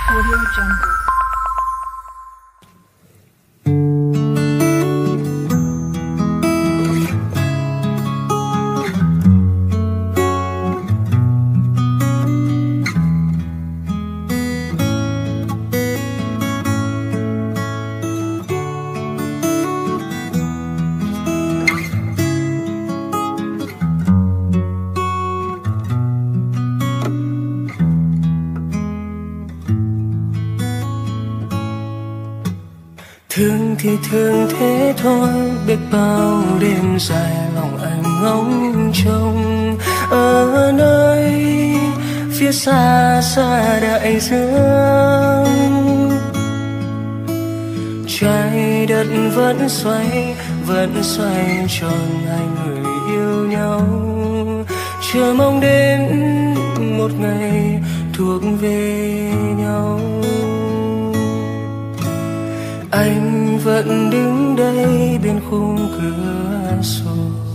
Audio Jungle. Thương thì thương thế thôi, biết bao đêm dài lòng anh ngóng trông ở nơi phía xa xa đại dương. Trái đất vẫn xoay tròn hai người yêu nhau, chờ mong đến một ngày thuộc về nhau. Anh vẫn đứng đây bên khung cửa sổ,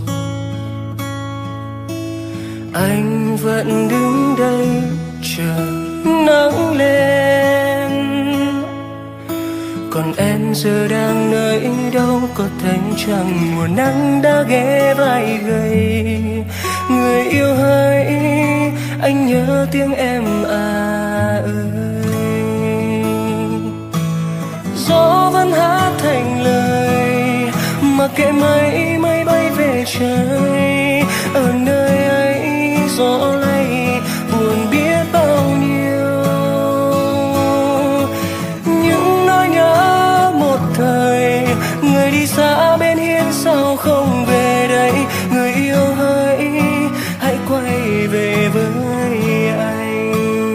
anh vẫn đứng đây chờ nắng lên. Còn em giờ đang nơi đâu, có thánh chẳng mùa nắng đã ghé vai gầy. Người yêu hỡi, anh nhớ tiếng em à ơi. Gió vẫn hát thành lời, mặc kệ mây mây bay về trời. Ở nơi ấy gió lay buồn biết bao nhiêu, những nỗi nhớ một thời. Người đi xa bên hiên sao không về đây. Người yêu hỡi, hãy quay về với anh.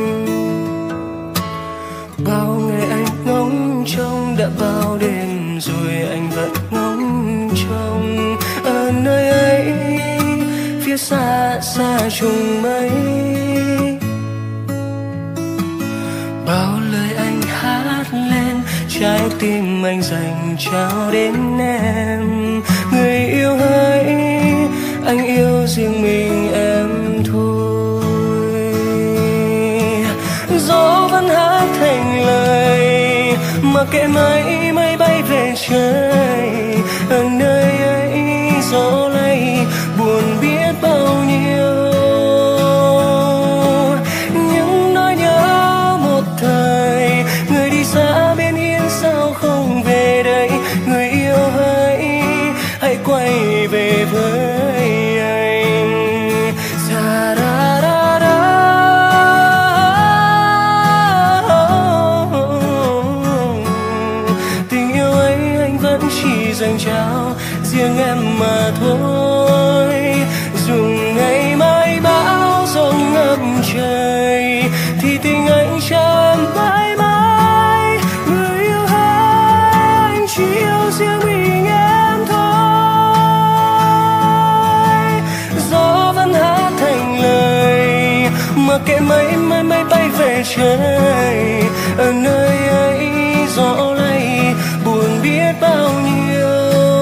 Bao ngày anh ngóng trông, đã bao đêm rồi anh vẫn ngóng trông ở nơi ấy phía xa xa trùng mây. Bao lời anh hát lên, trái tim anh dành trao đến em. Người yêu hỡi, anh yêu riêng mình em thôi. Gió vẫn hát thành lời, mặc kệ mây mây bay về trời. Ở nơi ấy gió lay buồn biết bao nhiêu, những nỗi nhớ một thời. Người đi xa bên hiên sao không về đây. Người yêu hỡi, hãy quay về với anh. Sa ra ra ra. Tình yêu ấy anh vẫn chỉ dành trao riêng em mà thôi. Dù ngày mai bão giông ngập trời, thì tình anh trao em mãi mãi. Người yêu hỡi, anh chỉ yêu riêng mình em thôi. Gió vẫn hát thành lời, mặc kệ mây mây mây bay về trời. Ở nơi ấy gió lay buồn biết bao nhiêu,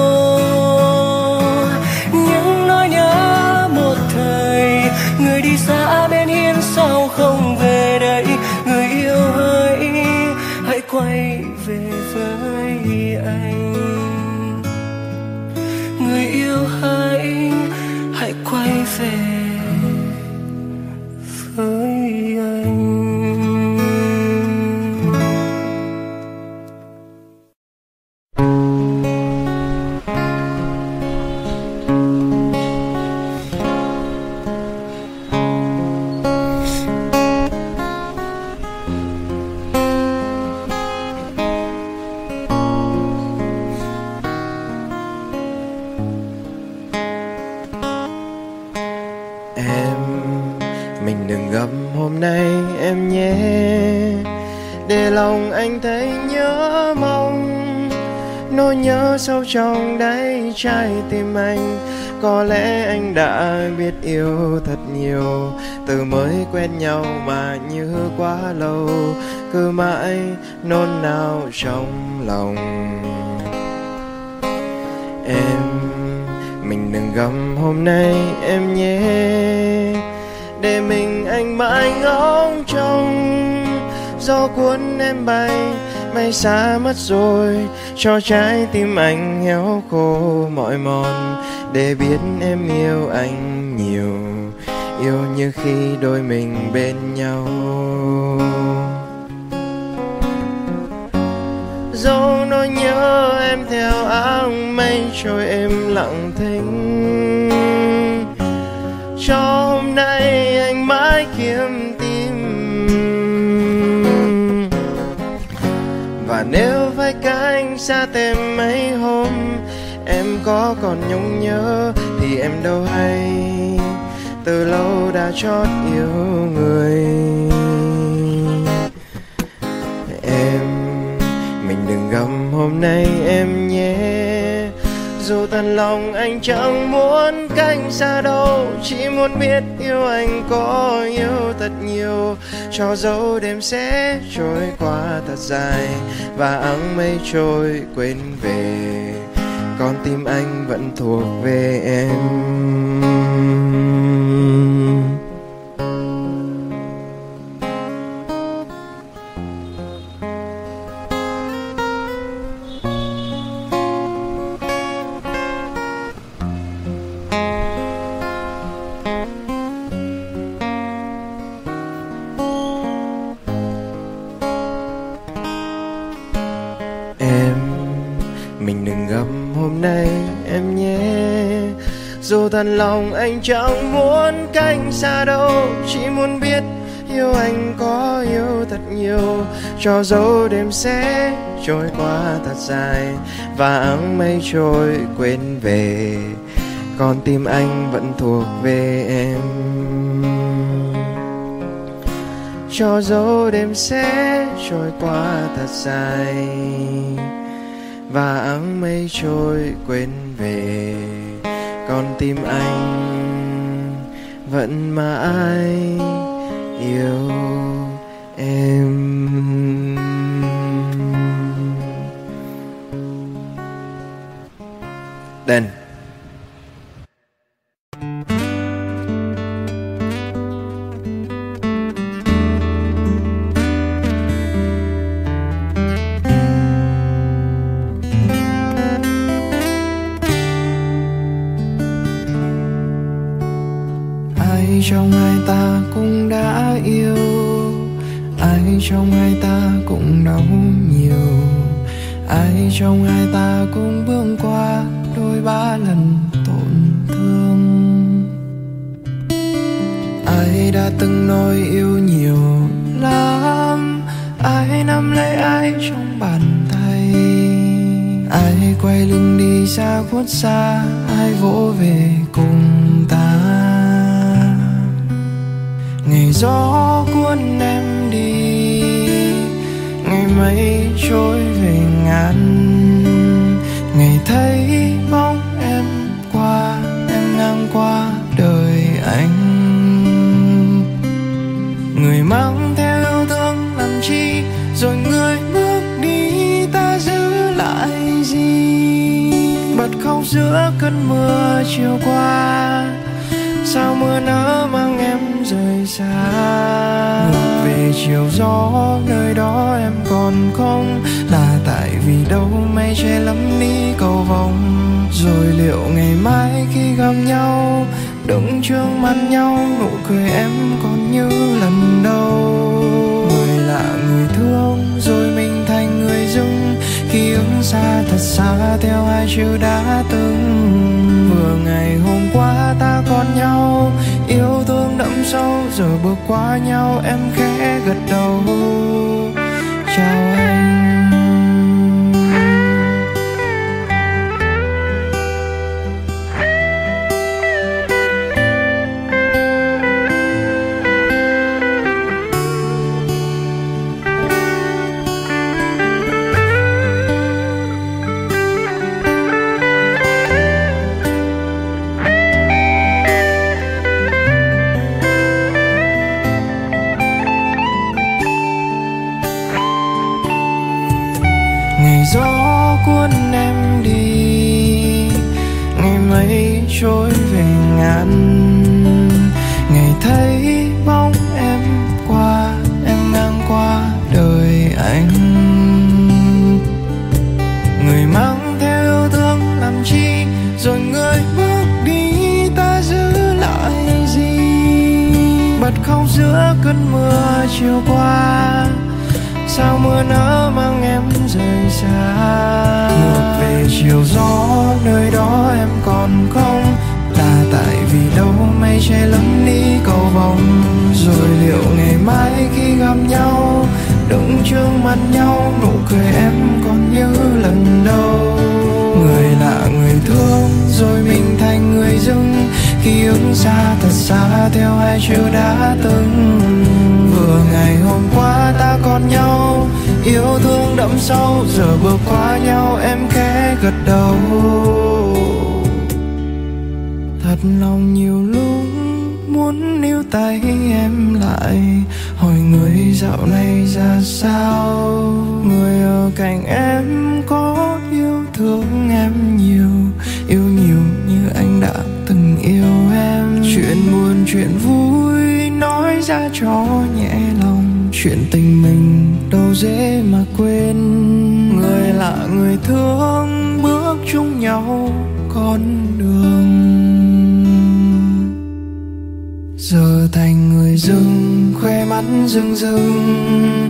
những nỗi nhớ một thời. Người đi xa bên hiên sao không về đây. Người yêu hỡi, hãy quay về với anh. Người yêu hỡi, hãy quay về với anh. Mình đừng gấp hôm nay em nhé, để lòng anh thấy nhớ mong. Nỗi nhớ sâu trong đáy trái tim anh, có lẽ anh đã biết yêu thật nhiều. Từ mới quen nhau mà như quá lâu, cứ mãi nôn nao trong lòng. Mình đừng gấp hôm nay em nhé, để mình anh mãi ngóng trông. gió cuốn em bay, mây xa mất rồi, cho trái tim anh héo khô mỏi mòn. Để biết em yêu anh nhiều, yêu như khi đôi mình bên nhau. Dẫu nỗi nhớ em theo áng mây trôi êm lặng thinh, cho hôm nay anh mãi kiếm tìm. Và nếu phải cánh xa thêm mấy hôm, em có còn nhung nhớ thì em đâu hay, từ lâu đã chót yêu người. Em, mình đừng gầm hôm nay em nhé. Dù tận lòng anh chẳng muốn cánh xa đâu, chỉ muốn biết yêu anh có yêu thật nhiều. Cho dấu đêm sẽ trôi qua thật dài, và áng mây trôi quên về, con tim anh vẫn thuộc về em. Em, mình đừng gầm hôm nay em nhé. Dù tận lòng anh chẳng muốn cánh xa đâu, chỉ muốn biết yêu anh có yêu thật nhiều. Cho dấu đêm sẽ trôi qua thật dài, và áng mây trôi quên về, con tim anh vẫn thuộc về em. Cho dấu đêm sẽ trôi qua thật dài, và áng mây trôi quên về, con tim anh vẫn mãi yêu em. Đền. Ai trong hai ta cũng đã yêu, ai trong hai ta cũng đau nhiều, ai trong hai ta cũng bước qua đôi ba lần tổn thương. Ai đã từng nói yêu nhiều lắm, ai nắm lấy ai trong bàn tay, ai quay lưng đi xa khuất xa, ai vỗ về cùng ta. Ngày gió cuốn em đi, ngày mây trôi về ngàn, ngày thấy bóng em qua, em ngang qua đời anh. Người mang theo yêu thương làm chi, rồi người bước đi ta giữ lại gì. Bật khóc giữa cơn mưa chiều qua, sao mưa nỡ mang em rời xa. Ngược về chiều gió nơi đó em còn không, là tại vì đâu mây che lấp đi cầu vồng. Rồi liệu ngày mai khi gặp nhau, đứng trước mặt nhau, nụ cười em còn như lần đầu. Người lạ người thương rồi mình thành người dưng, ký ức xa thật xa theo hai chữ đã từng. Vừa ngày hôm qua ta còn nhau, yêu thương đậm sâu, giờ bước qua nhau em khẽ gật đầu. Chào anh. Ngày gió cuốn em đi, ngày mây trôi về ngàn, ngày thấy bóng em qua, em ngang qua đời sao mưa nỡ mang em rời xa. Ngược về chiều gió nơi đó em còn không, là tại vì đâu mây che lấp đi cầu vồng. Rồi liệu ngày mai khi gặp nhau đứng trước mặt nhau, nụ cười em còn nhớ lần đầu. Người lạ người thương rồi mình thành người dưng, ký ức xa thật xa theo hai chữ đã từng. Vừa ngày hôm qua ta còn nhau, yêu thương đậm sâu, giờ bước qua nhau em khẽ gật đầu. Thật lòng nhiều lúc muốn níu tay em lại, hỏi người dạo này ra sao. Người ở cạnh em có yêu thương em nhiều, yêu nhiều như anh đã từng yêu em. Chuyện buồn chuyện vui nói ra cho nhẹ lòng, chuyện tình mình đâu dễ mà quên. Người lạ người thương bước chung nhau con đường, giờ thành người dưng khoe mắt rưng rưng.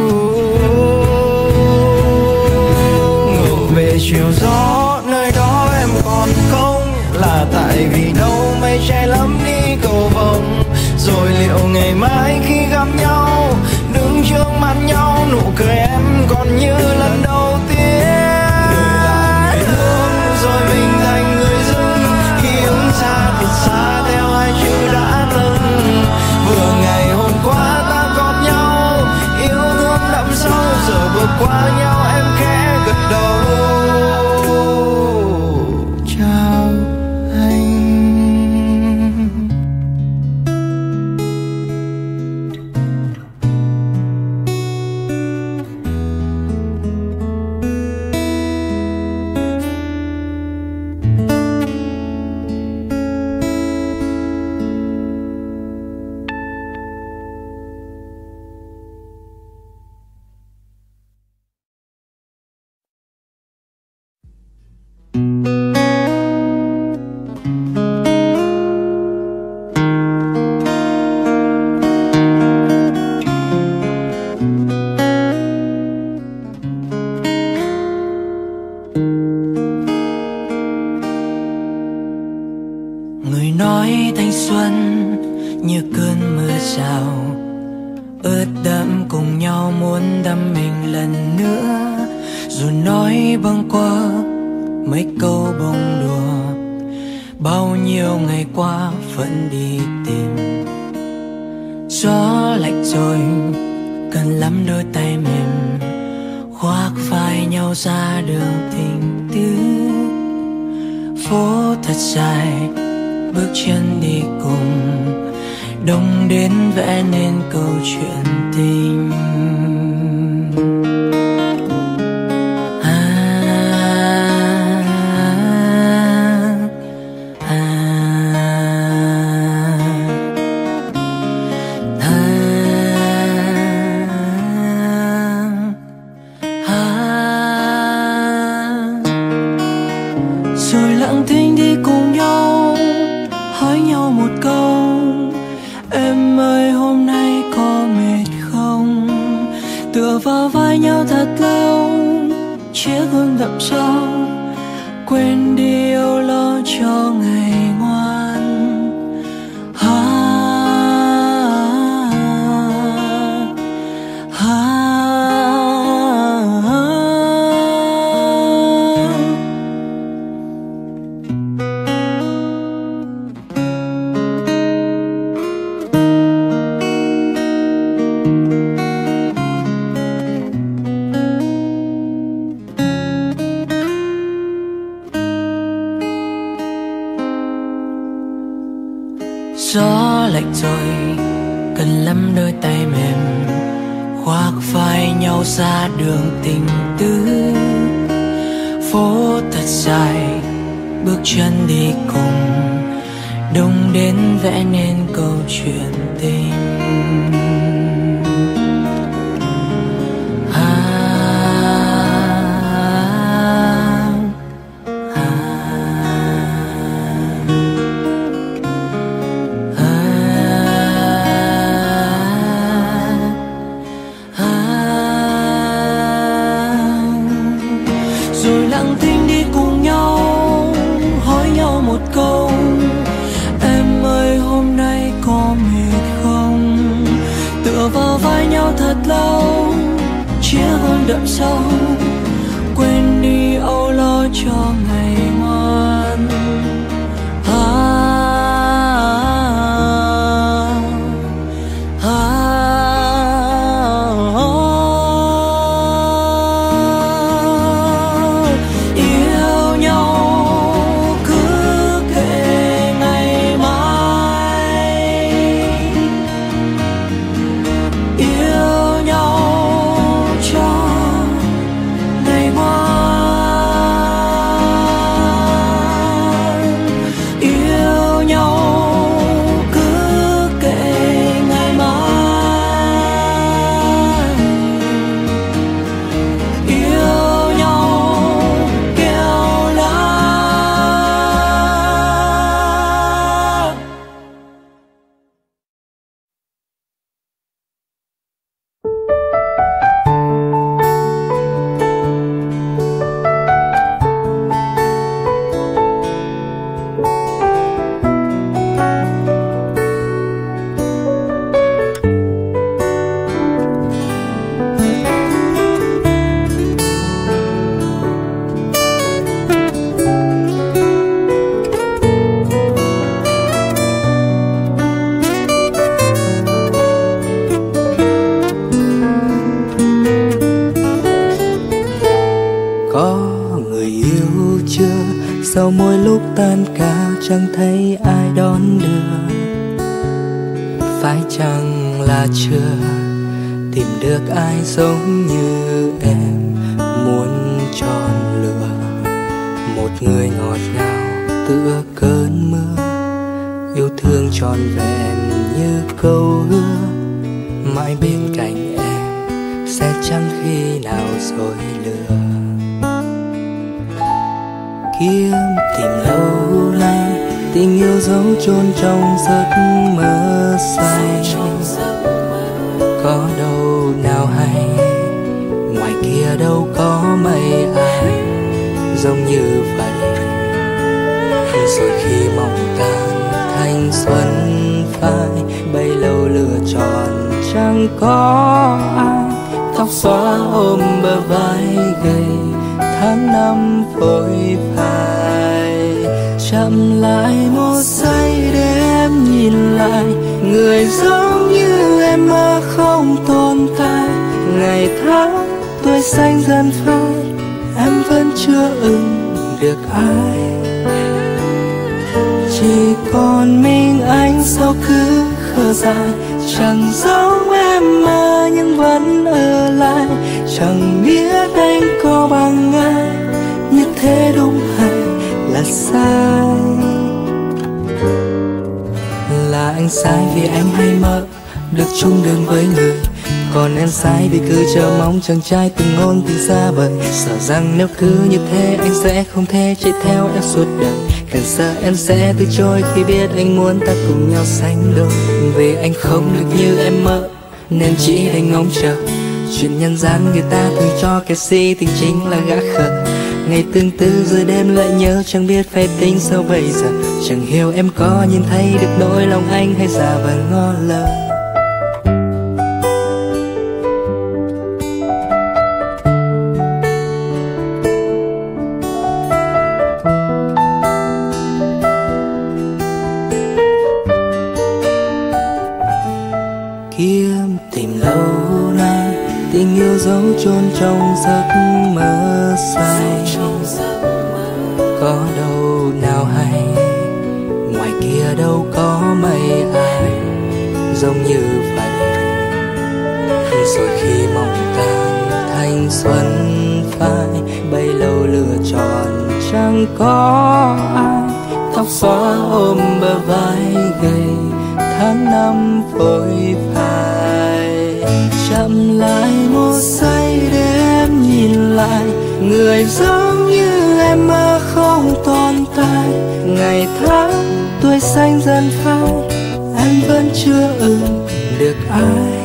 Ngược về chiều gió nơi đó em còn không, là tại vì đâu mây che lấp đi cầu vồng. Rồi liệu ngày mai khi gặp nhau đứng trước mặt nhau, nụ cười em còn như lần đầu tiên. Rồi mình thành người dưng, khi ứng xa thật xa theo hai chữ đã từng. Vừa ngày hôm qua ta còn nhau, yêu thương đậm sâu, giờ bước qua nhau em khẽ gật đầu. Chào anh. Người nói thanh xuân như cơn mưa rào, ướt đẫm cùng nhau muốn đắm mình lần nữa. Dù nói bâng quơ mấy câu bông đùa, bao nhiêu ngày qua vẫn đi tìm. Gió lạnh rồi cần lắm đôi tay mềm, khoác vai nhau ra đường tình tứ. Phố thật dài bước chân đi cùng, đông đến vẽ nên câu chuyện tình. Rồi lặng thinh đi cùng nhau, hỏi nhau một câu: em ơi hôm nay có mệt không? Tựa vào vai nhau thật lâu, chiếc hương đậm sâu, quên đi âu lo cho ngày ngoan. Gió lạnh rồi cần lắm đôi tay mềm, khoác vai nhau ra đường tình tứ. Phố thật dài bước chân đi cùng, đông đến vẽ nên câu chuyện tình. đậm sâu, quên đi âu lo cho ngày ngoan. Yêu nhau cứ kể ngày mai, yêu nhau cho ngày ngoan, yêu nhau cứ kể ngày mai, yêu nhau kêu la. Có người yêu chưa? Sau mỗi lúc tan ca chẳng thấy ai đón đưa. Phải chăng là chưa tìm được ai giống như em, muốn tròn lửa một người ngọt ngào tựa cơn mưa, yêu thương tròn vẹn như câu hứa, mãi bên cạnh em sẽ chẳng khi nào dối lừa. Kiếm tìm lâu nay tình yêu dấu chôn trong giấc mơ say, có đâu nào hay ngoài kia đâu có mấy ai giống như vậy. Rồi khi mộng tan thanh xuân phai, bấy lâu lựa chọn chẳng có ai, tóc xóa ôm bờ vai gầy, tháng năm phôi phai. Chậm lại một giây để em nhìn lại, người giống như em mà không tồn tại. Ngày tháng tuổi xanh dần phai, em vẫn chưa ưng được ai. Chỉ còn mình anh sao cứ khờ dại, chẳng giống em mà nhưng vẫn ở lại. Chẳng biết anh có bằng ai, như thế đúng hay là sai. Là anh sai vì anh hay mơ được chung đường với người, còn em sai vì cứ chờ mong chàng trai từng ngôn từ xa vời. Sợ rằng nếu cứ như thế anh sẽ không thể chạy theo em suốt đời. Càng sợ em sẽ từ chối khi biết anh muốn ta cùng nhau sánh đôi. Vì anh không được như em mơ nên chỉ đành ngóng chờ. Chuyện nhân gian người ta thường cho kẻ si tình chính là gã khờ. Ngày tương tư rồi đêm lại nhớ chẳng biết phải tính sao bây giờ. Chẳng hiểu em có nhìn thấy được nỗi lòng anh hay giả vờ ngó lơ. Kiếm tìm lâu nay tình yêu dấu chôn trong giấc mơ say. Có đâu nào hay ngoài kia đâu có mấy ai giống như vậy. Rồi khi mộng tan thanh xuân phai, bấy lâu lựa chọn chẳng có ai. Tóc xóa ôm bờ vai gầy, tháng năm phôi phai. Chậm lại một giây để em nhìn lại, người giống như em mà không tồn tại. Ngày tháng tuổi xanh dần phai, em vẫn chưa ưng được ai.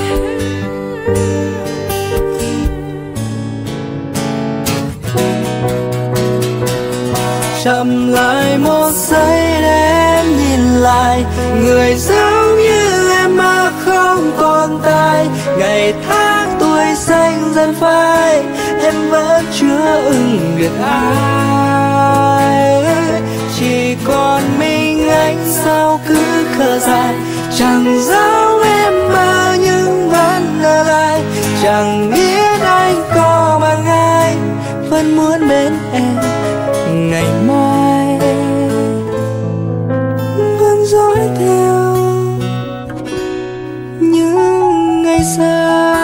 Chậm lại một giây để em nhìn lại, người giống như em mà không tồn tại. Ngày tháng tuổi môi xanh dần phai, em vẫn chưa ưng được ai. Chỉ còn mình anh sao cứ khờ dại, chẳng dám em mơ nhưng vẫn ở lại. Chẳng biết anh có bằng ai vẫn muốn bên em ngày mai, vẫn dõi theo những ngày dài.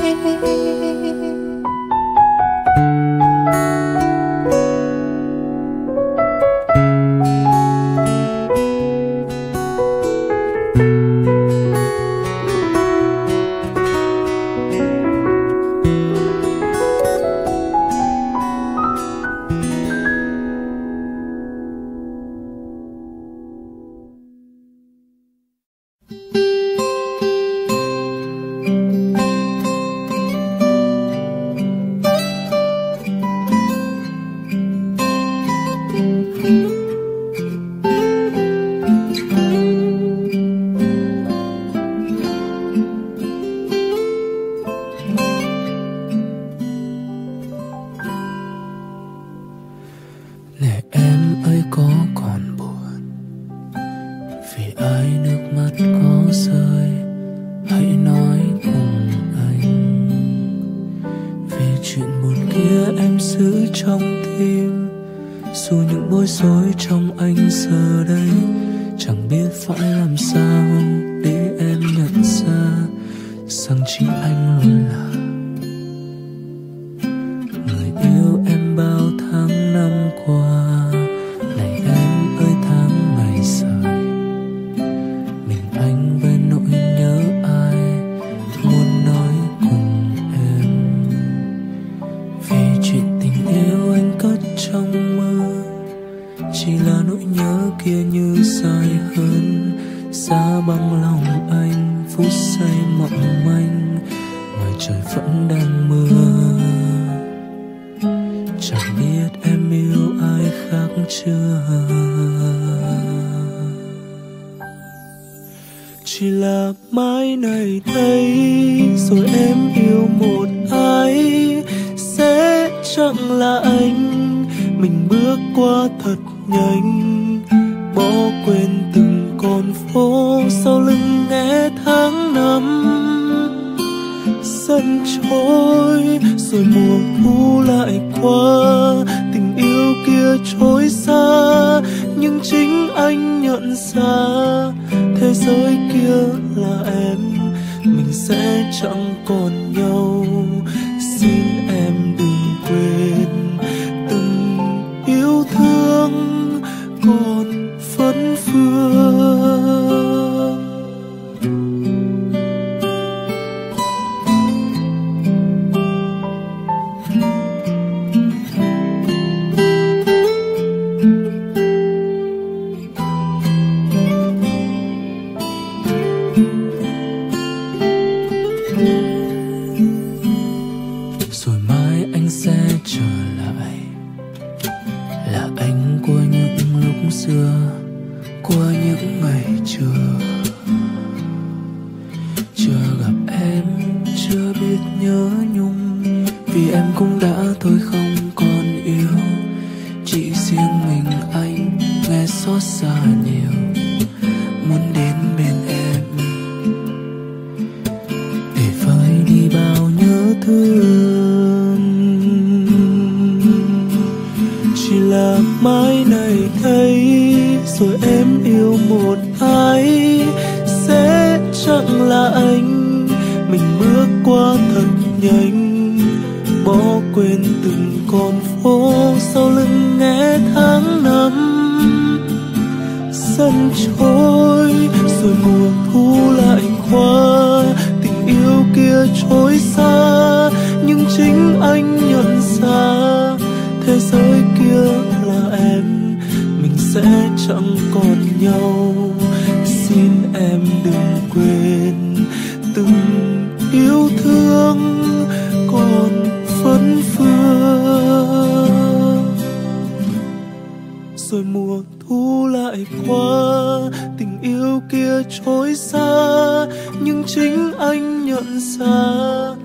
Rồi mùa thu lại qua, tình yêu kia trôi xa, nhưng chính anh nhận ra thế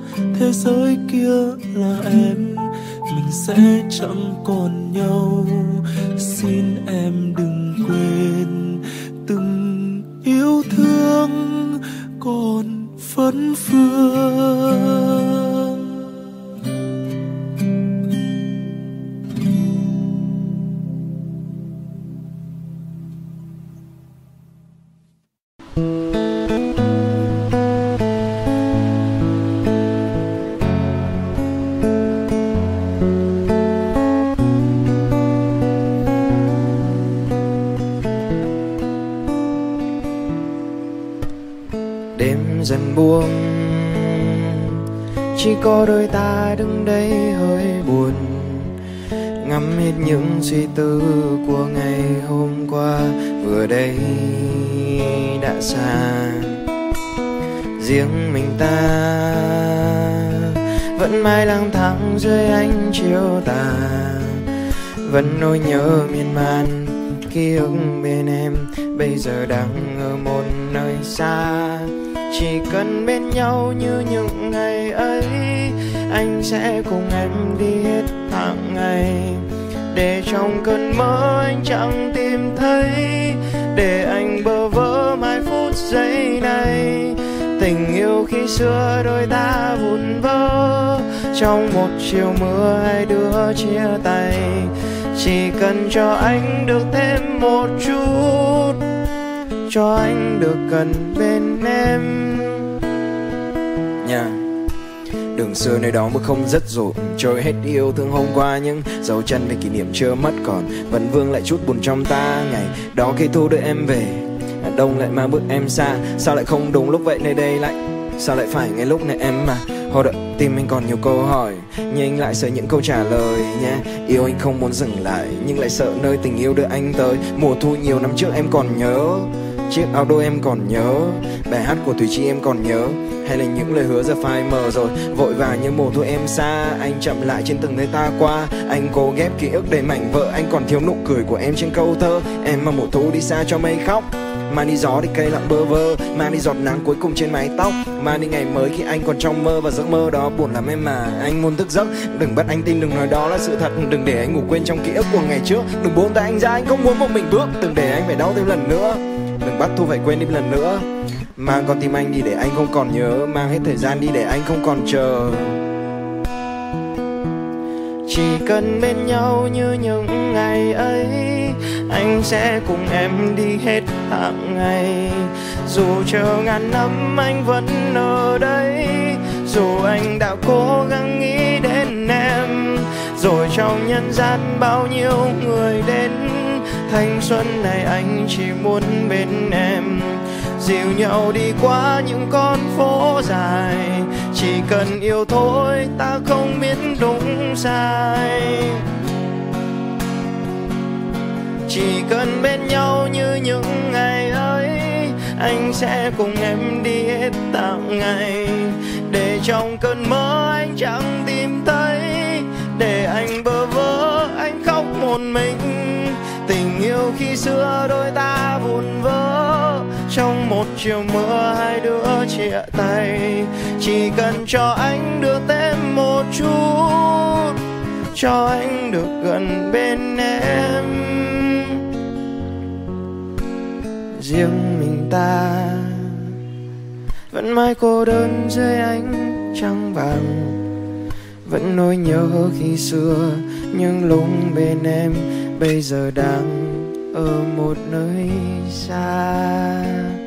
thế giới kia là em, mình sẽ chẳng còn nhau. Xin em đừng quên từng yêu thương còn phấn phương. Đêm dần buông, chỉ có đôi ta đứng đây hơi buồn, ngắm hết những suy tư của ngày hôm qua vừa đây đã xa. Riêng mình ta vẫn mãi lang thang dưới ánh chiều tà, vẫn nỗi nhớ miên man ký ức bên em bây giờ đang ở một nơi xa. Chỉ cần bên nhau như những ngày ấy, anh sẽ cùng em đi hết tháng ngày. Để trong cơn mơ anh chẳng tìm thấy, để anh bơ vỡ mai phút giây này. Tình yêu khi xưa đôi ta vụn vỡ, trong một chiều mưa hai đứa chia tay. Chỉ cần cho anh được thêm một chút, cho anh được gần bên em. Đường xưa nơi đó mưa không rất rộn, trôi hết yêu thương hôm qua, những dấu chân về kỷ niệm chưa mất còn vẫn vương lại chút buồn trong ta. Ngày đó khi thu đợi em về, đông lại mang bước em xa. Sao lại không đúng lúc vậy nơi đây lại, sao lại phải ngay lúc này em mà. Hồi đợi tim anh còn nhiều câu hỏi, nhưng anh lại sợ những câu trả lời nha. Yêu anh không muốn dừng lại, nhưng lại sợ nơi tình yêu đưa anh tới. Mùa thu nhiều năm trước em còn nhớ, chiếc áo đôi em còn nhớ, bài hát của Thùy Chi em còn nhớ, hay là những lời hứa giờ phai mờ rồi. Vội vàng như mùa thu em xa, anh chậm lại trên từng nơi ta qua. Anh cố ghép ký ức đầy mảnh vỡ, anh còn thiếu nụ cười của em trên câu thơ. Em mà mùa thu đi xa cho mây khóc, mang đi gió đi cây lặng bơ vơ, mang đi giọt nắng cuối cùng trên mái tóc, mang đi ngày mới khi anh còn trong mơ. Và giấc mơ đó buồn lắm em mà, anh muốn thức giấc. Đừng bắt anh tin, đừng nói đó là sự thật, đừng để anh ngủ quên trong ký ức của ngày trước. Đừng buông tay anh ra, anh không muốn một mình bước, đừng để anh phải đau thêm lần nữa. Đừng bắt Thu phải quên đi lần nữa. Mang con tim anh đi để anh không còn nhớ, mang hết thời gian đi để anh không còn chờ. Chỉ cần bên nhau như những ngày ấy, anh sẽ cùng em đi hết tháng ngày. Dù chờ ngàn năm anh vẫn ở đây, dù anh đã cố gắng nghĩ đến em. Rồi trong nhân gian bao nhiêu người đến, thanh xuân này anh chỉ muốn bên em. Dìu nhau đi qua những con phố dài, chỉ cần yêu thôi ta không biết đúng sai. Chỉ cần bên nhau như những ngày ấy, anh sẽ cùng em đi hết tháng ngày. Để trong cơn mơ anh chẳng tìm thấy, để anh bơ vỡ anh khóc một mình. Tình yêu khi xưa đôi ta vụn vỡ, trong một chiều mưa hai đứa chia tay. Chỉ cần cho anh được thêm một chút, cho anh được gần bên em. Riêng mình ta vẫn mãi cô đơn dưới ánh trăng vàng, vẫn nỗi nhớ khi xưa, nhưng lúc bên em bây giờ đang ở một nơi xa.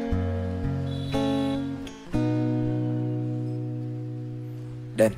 Đến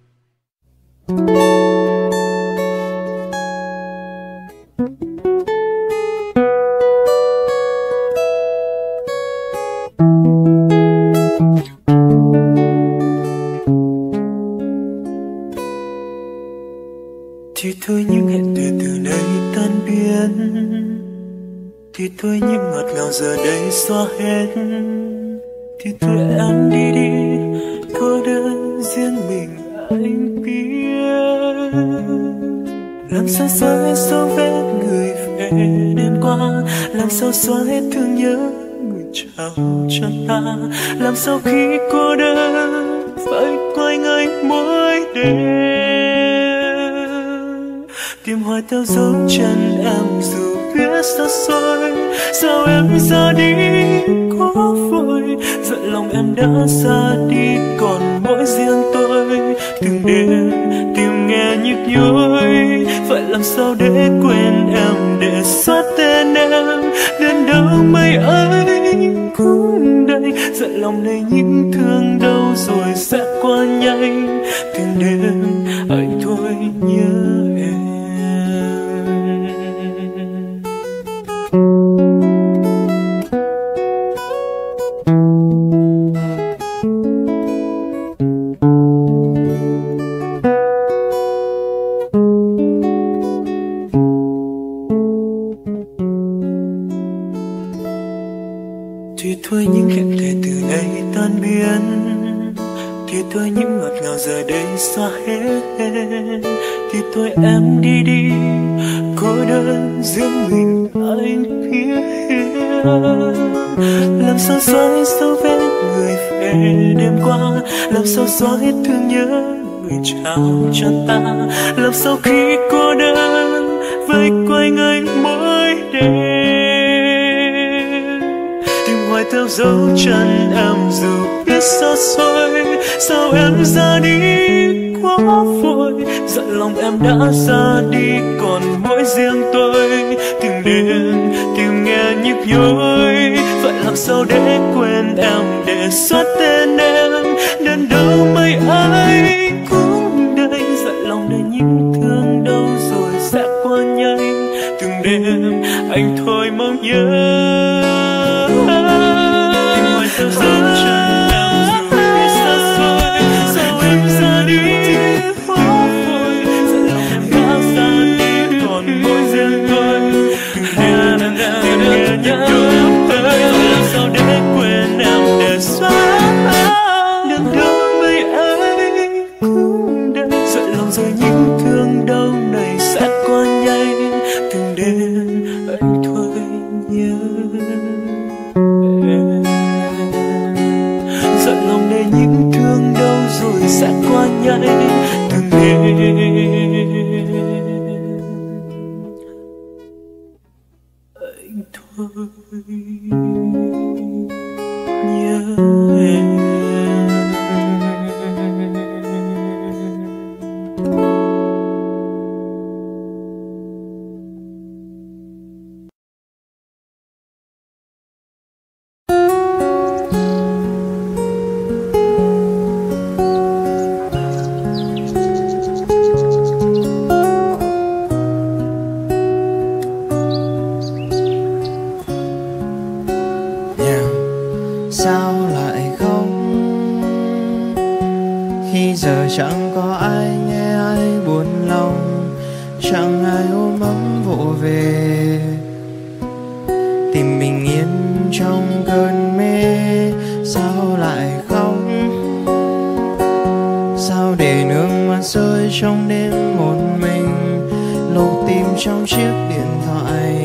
thì thôi những hẹn từ từ đây tan biến, thì thôi những ngọt ngào giờ đây xóa hết. Thì thôi em đi đi, cô đơn riêng mình anh biết. Làm sao xóa hết dấu vết người về đêm qua, làm sao xóa hết thương nhớ người trao cho ta. Làm sao khi cô đơn phải quay người ngày mỗi đêm. Tìm hoài theo dấu chân em dù biết xa xôi, sao em ra đi quá vội. Giận lòng em đã ra đi còn mỗi riêng tôi. Từng đêm tìm nghe nhức nhối, phải làm sao để quên em, để xóa tên em. Đến đâu mây ấy cũng đây, giận lòng này những thương đau rồi sẽ qua nhanh. Từng đêm anh thôi nhớ em. Thì thôi những hẹn thề từ đây tan biến, thì thôi những ngọt ngào giờ đây xa hết. Thì thôi em đi đi, cô đơn riêng mình anh phía. Làm sao xóa hết dấu vết người về đêm qua, làm sao xóa hết thương nhớ người trao cho ta. Làm sao khi cô đơn vây quanh anh mỗi đêm, hoài theo dấu chân em dù biết xa xôi. Sao em ra đi quá vội, giận lòng em đã ra đi còn mỗi riêng tôi. Từng đêm tìm nghe nhức nhối, phải làm sao để quên em, để xóa tên em. Đến đâu mây ấy cũng đây, giận lòng này những thương đau rồi sẽ qua nhanh. Từng đêm anh thôi mong nhớ. Sao dấu chân em dù biết xa xôi, sao em ra đi quá vội. Giận lòng em đã ra đi còn mỗi riêng tôi. Từng đêm tìm nghe nhớ tới, làm sao để quên em, để xóa. Đến đâu mây ấy cũng đây, giận lòng rồi những thương đau này sẽ qua nhanh. Từng đêm anh thôi nhớ. Những thương đau rồi sẽ qua nhanh. Từng đêm anh thôi nhớ em. Sao lại không, khi giờ chẳng có ai nghe ai buồn lòng, chẳng ai ôm ấm vỗ về, tìm bình yên trong cơn mê. Sao lại không, sao để nước mắt rơi trong đêm một mình, lục tìm trong chiếc điện thoại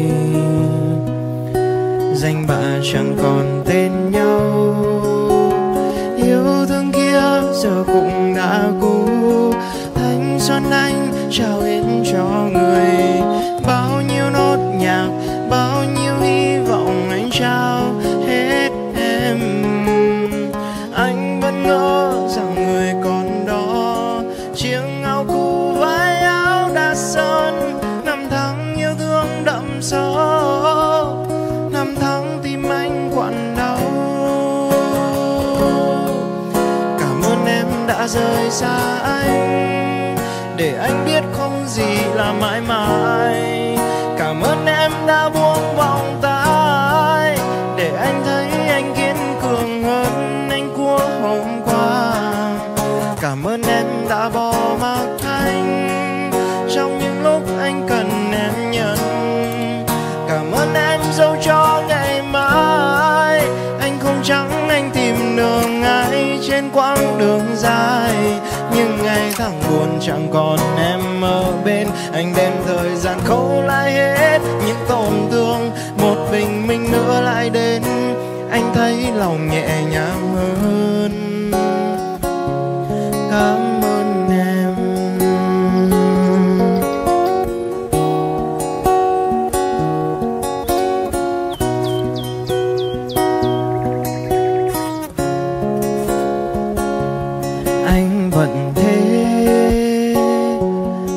danh bạ chẳng còn tên nhau. Yêu thương kia giờ cũng đã cũ, thanh xuân anh trao hết cho người. Bao nhiêu nốt nhạc, bao nhiêu hy vọng anh trao hết em. Anh vẫn ngỡ rằng người còn đó, chiếc áo cũ vai áo đã sơn. Năm tháng yêu thương đậm sâu, năm tháng tim anh quặn đau. Cảm ơn em đã rời xa anh, để anh biết không gì là mãi mãi. Cảm ơn em đã buông vòng tay, để anh thấy anh kiên cường hơn anh của hôm qua. Cảm ơn em đã bỏ mặc anh trong những lúc anh cần em nhận. Cảm ơn em dẫu cho ngày mai anh không trắng anh tìm đường ai trên quãng đường dài. Nhưng ngày tháng buồn chẳng còn em ở bên, anh đem thời gian khâu lại hết những tổn thương. Một mình nữa lại đến, anh thấy lòng nhẹ nhàng hơn. Cảm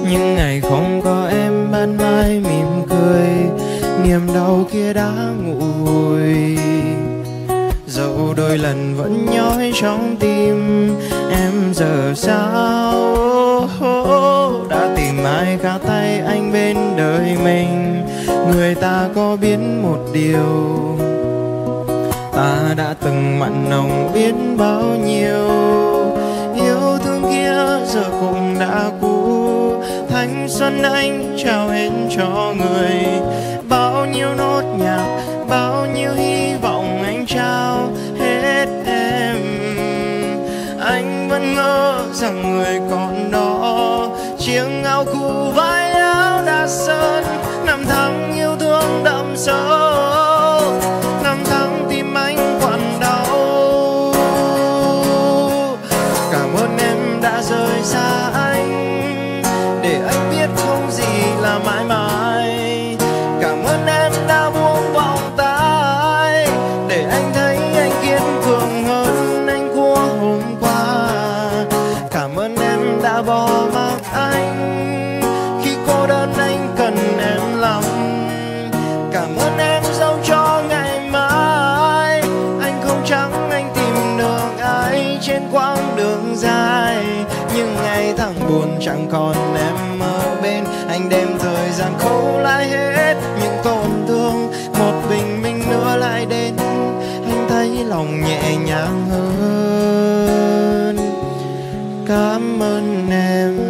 những ngày không có em ban mai mỉm cười, niềm đau kia đã ngủ vùi. Dẫu đôi lần vẫn nhói trong tim em giờ sao, đã tìm ai cả tay anh bên đời mình. Người ta có biết một điều, ta đã từng mặn nồng biết bao nhiêu. Yêu thương kia giờ cũng đã cũ, thanh xuân anh trao hết cho người. Bao nhiêu nốt nhạc, bao nhiêu hy vọng anh trao hết em. Anh vẫn ngỡ rằng người còn đó, chiếc áo cũ vai áo đã sơn. Năm tháng yêu thương đậm sâu, năm tháng tim anh quặn đau. Cảm ơn em đã rời xa anh, để anh biết không gì là mãi mãi. Cảm ơn em đã buông vòng tay, để anh thấy anh kiên cường hơn anh của hôm qua. Cảm ơn em đã bỏ mặc anh, khi cô đơn anh cần em lắm. Cảm ơn em dẫu cho ngày mai anh không trắng, anh tìm được ai trên quãng đường dài. Nhưng ngày tháng buồn chẳng còn em ở bên, anh đem thời gian khâu lại hết những tổn thương. Một bình minh nữa lại đến, anh thấy lòng nhẹ nhàng hơn. Cảm ơn em.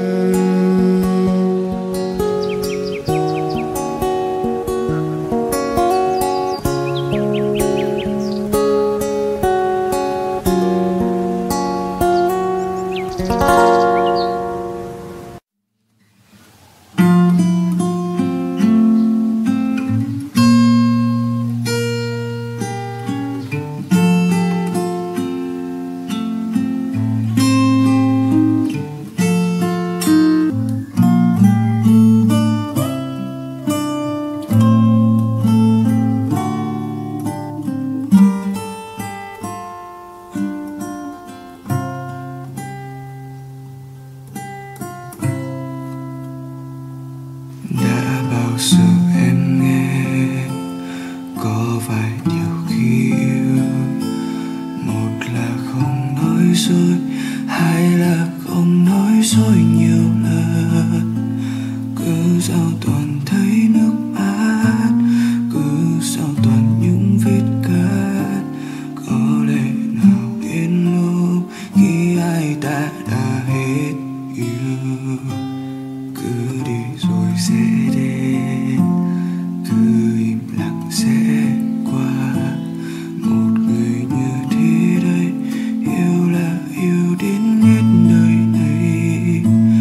Yêu là yêu đến hết đời này.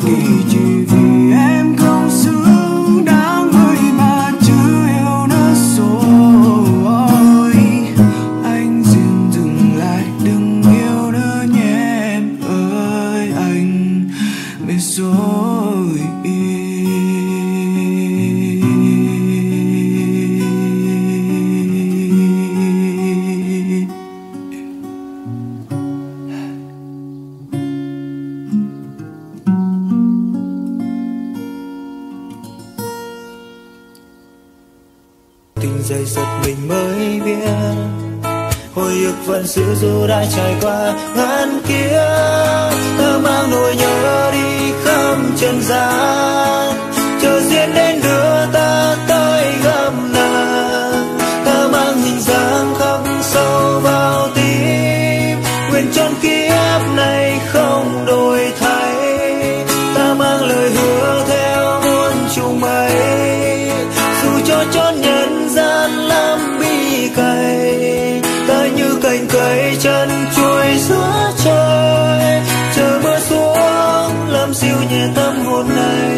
kỳ, chỉ vì em không xứng đáng người mà chưa yêu nữa rồi. Anh xin dừng lại, đừng yêu nữa nhé em ơi, anh biết rồi. Tình dày dật mình mới biết, hồi ức vẫn giữ dù đã trải qua ngàn kiếp. Ta mang nỗi nhớ đi khắp trần gian, chờ duyên đến đưa ta tới gặp nàng. Ta mang hình dáng khắc sâu vào tim, nguyện trọn kiếp này không đổi thay. Ta mang lời hứa theo muôn trùng mây, dù cho chốn nhân gian lắm bi cay. Ta như cành cây chân chuối giữa trời, chờ mưa xuống làm dịu nhẹ tâm hồn này.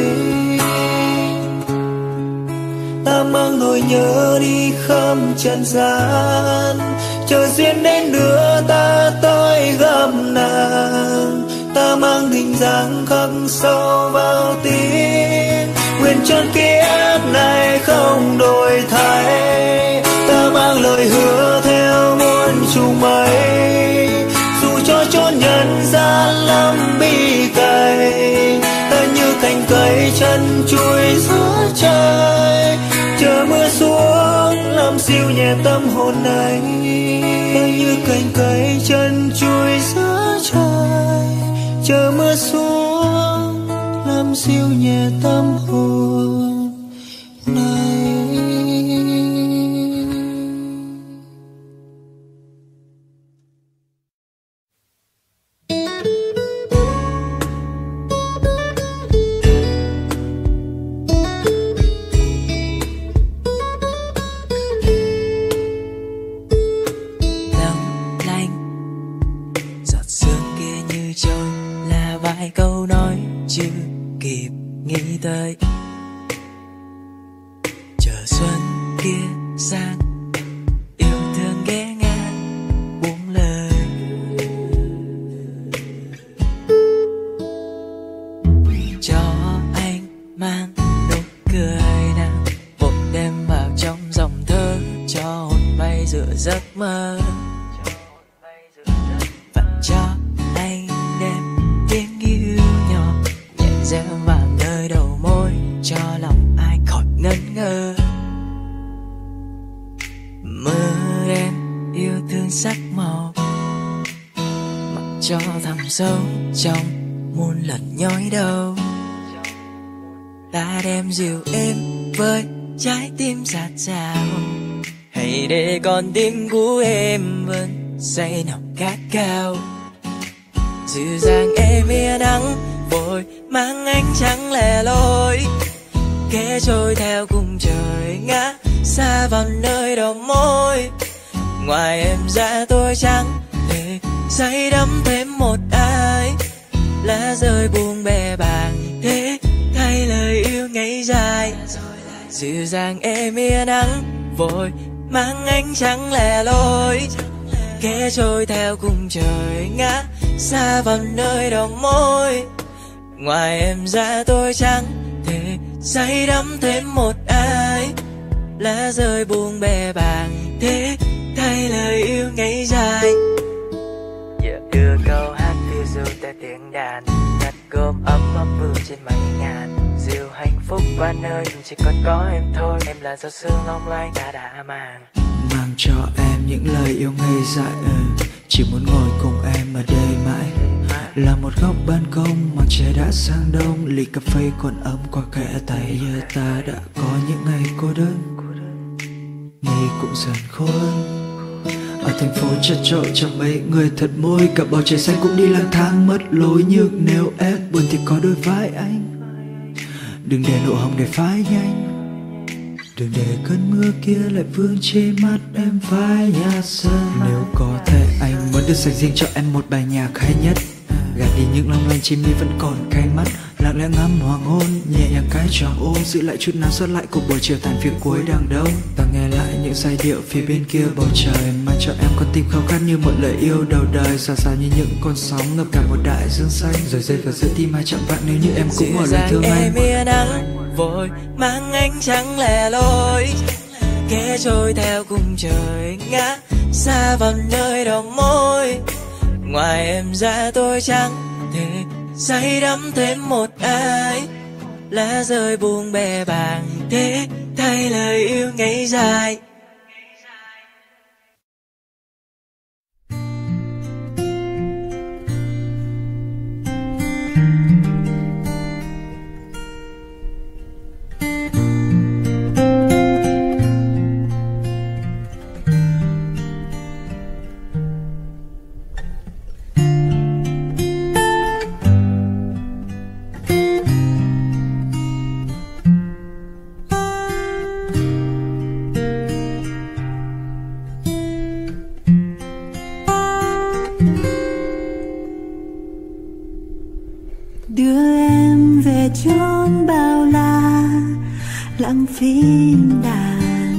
Ta mang nỗi nhớ đi khắp trần gian, chờ duyên đến đưa ta tới gặp nàng. Ta mang hình dáng khắc sâu vào tim, nguyện trọn kiếp này không đổi thay. Ta mang lời hứa theo muôn trùng mây, dù cho chốn nhân gian lắm bi cay. Ta như cành cây chân chuối giữa trời, chờ mưa xuống làm dịu nhẹ tâm hồn này. Ta như cành cây chân chuối giữa trời, chờ mưa xuống làm dịu nhẹ tâm hồn này. Vài câu nói chưa kịp nghĩ tới, chờ xuân kia sang yêu thương ghé ngang buông lời. Cho anh mang nụ cười nào vội đem vào trong dòng thơ, cho hồn bay giữa giấc mơ. Và cho anh đem tiếng yêu nhỏ nhẹ rẽ vào nơi đầu môi, cho lòng ai khỏi ngẩn ngơ. Mơ đen yêu thương sắc màu, mặc cho thẳm sâu trong muôn lần nhói đau. Ta đem dịu êm với trái tim dạt dào, hãy để con tim của em vẫn say nồng khát khao. Dịu dàng em yên nắng vội mang ánh trắng lẻ loi, kẻ trôi theo cùng trời ngã xa vào nơi đầu môi. Ngoài em ra tôi chẳng thể say đắm thêm một ai, lá rơi buông bè bàng thế thay lời yêu ngày dài. Dịu dàng em yên nắng vội mang ánh trắng lẻ loi, kẻ trôi theo cùng trời ngã xa vào nơi đầu môi. Ngoài em ra tôi chẳng thể say đắm thêm một ai, lá rơi buông bè bàng thế thay lời yêu ngày dài. Giờ đưa câu hát phiêu du theo tiếng đàn, nhặt gom ấm ấm vương trên mây ngàn. Dịu hạnh phúc qua nơi chỉ còn có em thôi, em là giọt sương long lanh đã màng. Mang cho em những lời yêu ngây dại, chỉ muốn ngồi cùng em ở đây mãi. Là một góc ban công mà trời đã sang đông, ly cà phê còn ấm qua kẽ tay. Giờ ta đã có những ngày cô đơn, mi cũng dần khô hơn. Ở thành phố chật chội chẳng mấy người thật môi, cả bầu trời xanh cũng đi lang thang mất lối. Nhưng nếu em buồn thì có đôi vai anh, đừng để nụ hồng để phai nhanh, đừng để cơn mưa kia lại vương trên mắt em phai nhạt dần. Nếu có thể anh muốn được dành riêng cho em một bài nhạc hay nhất, Gạt đi những long lanh chim đi vẫn còn cay mắt, lặng lẽ ngắm hoàng hôn nhẹ nhàng cái tròn ôm, giữ lại chút nắng sót lại của buổi chiều tàn phiền cuối đằng đông. Ta nghe lại những giai điệu phía bên kia bầu trời, mang cho em con tim khao khát như một lời yêu đầu đời. Xa xa như những con sóng ngập cả một đại dương xanh, rồi rơi vào giữa tim hai chặng vạn nếu như em cũng một lời thương anh. Em mía nắng vội mang ánh trắng lẻ loi, kẻ trôi theo cùng trời ngã xa vào nơi đầu môi. Ngoài em ra tôi chẳng thể say đắm thêm một ai, lá rơi buông bè bàng thế thay lời yêu ngày dài. Đưa em về chốn bao la lãng phim đàn,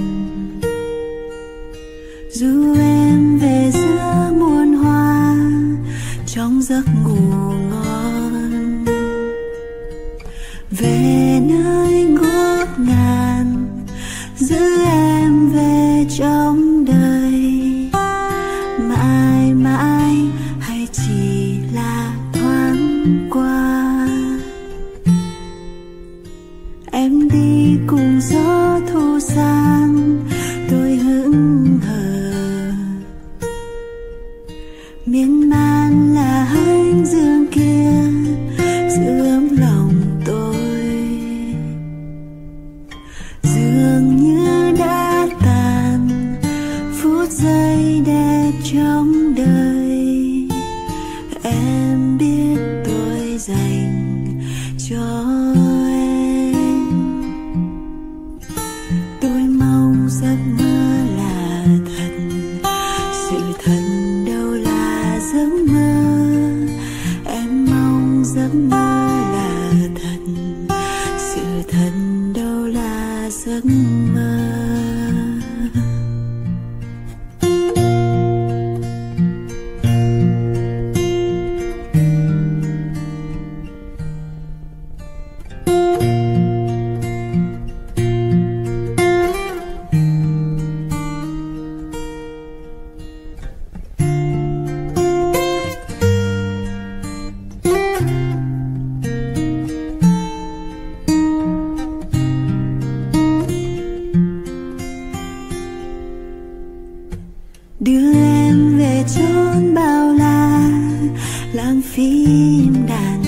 dù em về giữa muôn hoa trong giấc ngủ ngon, về nơi ngút ngàn giữ em về trong đời, mãi mãi hay chỉ là thoáng qua. Em đi cùng gió thu sang tôi hững hờ, miên man là hành dương kia giữ ấm lòng tôi, dường như đã tàn phút giây đẹp trong đời. Em biết tôi dành cho giấc mơ là thật, sự thật đâu là giấc mơ. Em mong giấc mơ là thật, sự thật đâu là giấc mơ. Đưa em về chốn bao la lãng phim đàn,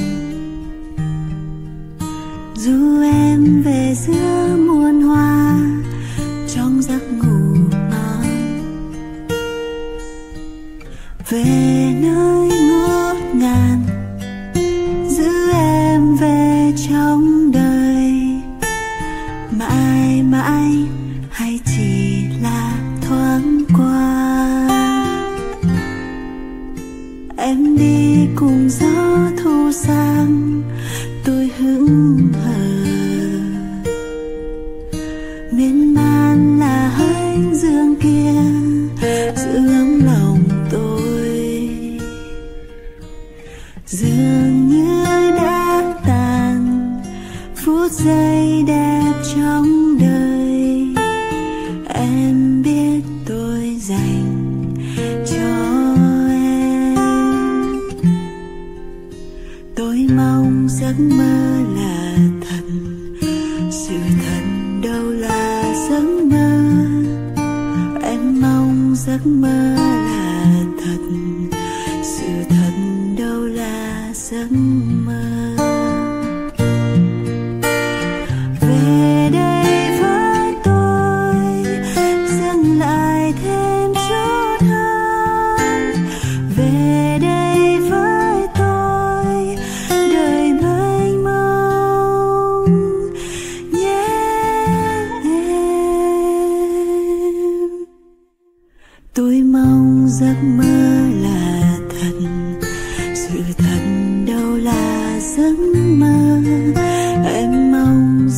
dù em về giữa muôn hoa trong giấc ngủ ngon, về nơi ngút ngàn giữ em về trong đời, mãi mãi hay chỉ là thoáng qua. Em đi cùng gió thu sang tôi hững hờ, miên man là hành dương kia giữ ấm lòng tôi, dường như đã tàn phút giây đẹp trong đời. Em biết tôi dành cho tôi mong giấc mơ là thật, sự thật đâu là giấc mơ. Em mong giấc mơ là thật, sự thật đâu là giấc mơ. Về đây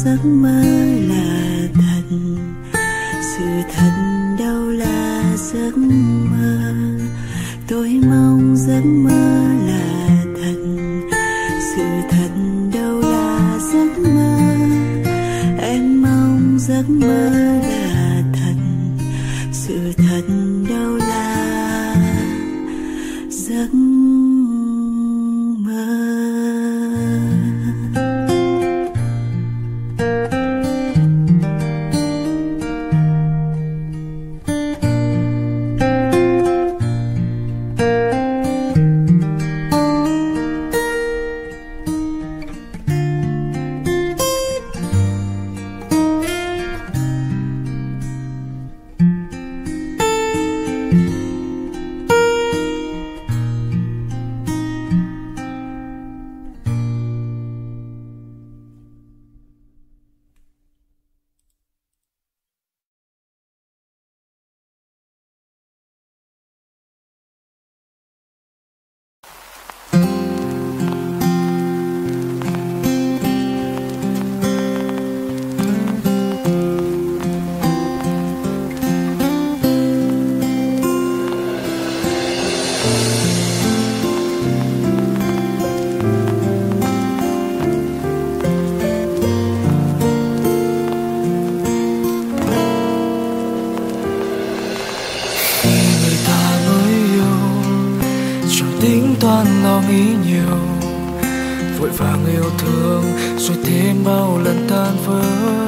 giấc mơ là thật, sự thật đâu là giấc mơ. Tôi mong giấc mơ là thật, sự thật đâu là giấc mơ. Em mong giấc mơ là thật, sự thật đâu là giấc mơ. Tính toán lo nghĩ nhiều, vội vàng yêu thương rồi thêm bao lần tan vỡ,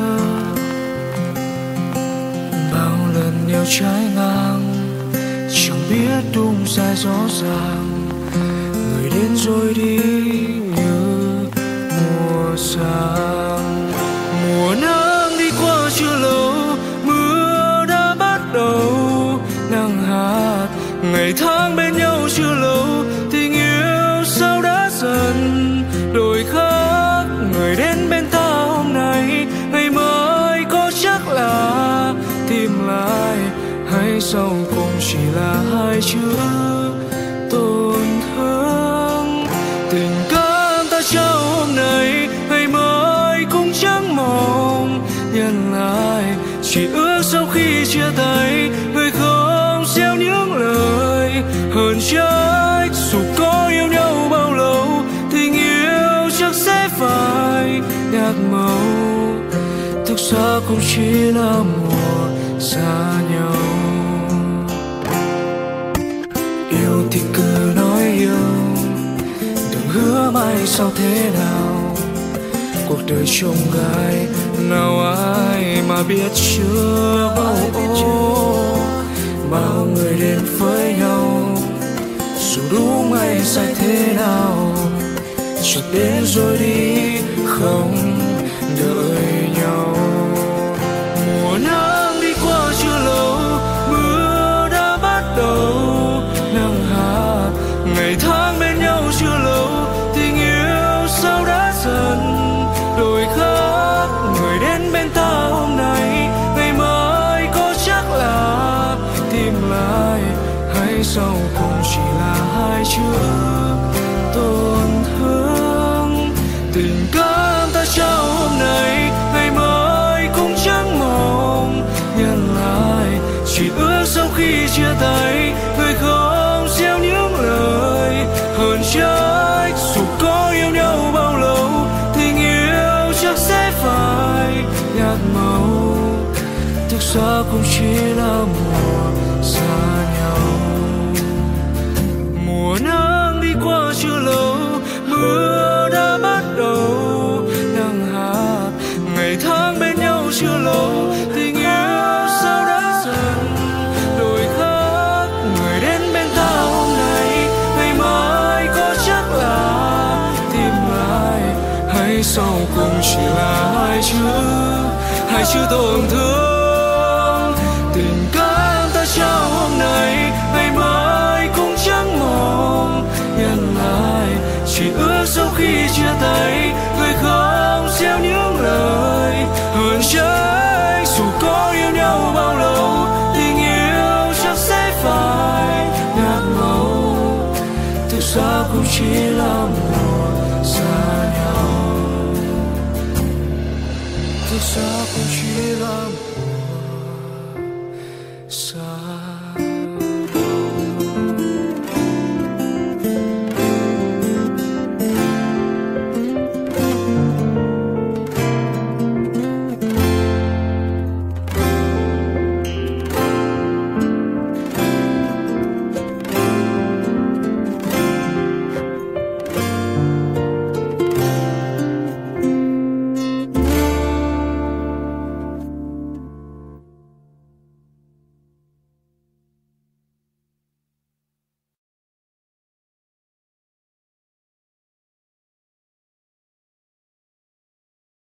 bao lần yêu trái ngang, chẳng biết đúng sai rõ ràng. Người đến rồi đi như mùa sang, mùa nắng đi qua chưa lâu, mưa đã bắt đầu nắng hạt. Ngày tháng bên nhau chưa lâu, tình yêu sao đã dần đổi khác. Người đến bên ta hôm nay, ngày mai có chắc là tìm lại, hay sau cùng chỉ là hai chữ tổn thương. Tình cảm ta trao hôm nay, ngày mai cũng chẳng mong nhận lại. Chỉ ước sau khi chia tay, người không gieo những lời hờn trách. Dù có yêu nhau bao lâu, tình yêu chắc sẽ phải nhạt màu. Thực ra cũng chỉ là mùa xa nhau. Yêu thì cứ nói yêu, đừng hứa mai sau thế nào. Cuộc đời trông gai, nào ai mà biết chưa. Bao người đến với nhau, dù đúng hay sai thế nào, chợt đến rồi đi không đợi nhau. Mùa nắng đi qua chưa lâu, mưa đã bắt đầu nắng hạt. Ngày tháng bên nhau chưa lâu, tình yêu sao đã dần đổi khác. Người đến bên ta hôm nay, ngày mai có chắc là tìm lại, hay sau cùng chỉ là hai chữ tổn thương. Tình cảm ta trao hôm nay, ngày mai cũng chẳng mong nhận lại. Chỉ ước sau khi chia tay, người không gieo những lời hờn trách. Dù có yêu nhau bao lâu, tình yêu chắc sẽ phải nhạt màu. Thực ra cũng chỉ là mùa xa nhau. Mùa nắng đi qua chưa lâu, mưa đã bắt đầu nắng hạt. Ngày tháng bên nhau chưa lâu, tình yêu sao đã dần đổi khác. Người đến bên ta hôm nay, ngày mai có chắc là tìm lại, hay sau cùng chỉ là hai chữ tổn thương. Tình cảm ta trao hôm nay, ngày mai cũng chẳng mong nhận lại. Chỉ ước sau khi chia tay, người không gieo những lời hờn trách. Dù có yêu nhau bao lâu, tình yêu chắc sẽ phải nhạt màu. Thực ra cũng chỉ là mùa xa nhau. xa cũng chỉ là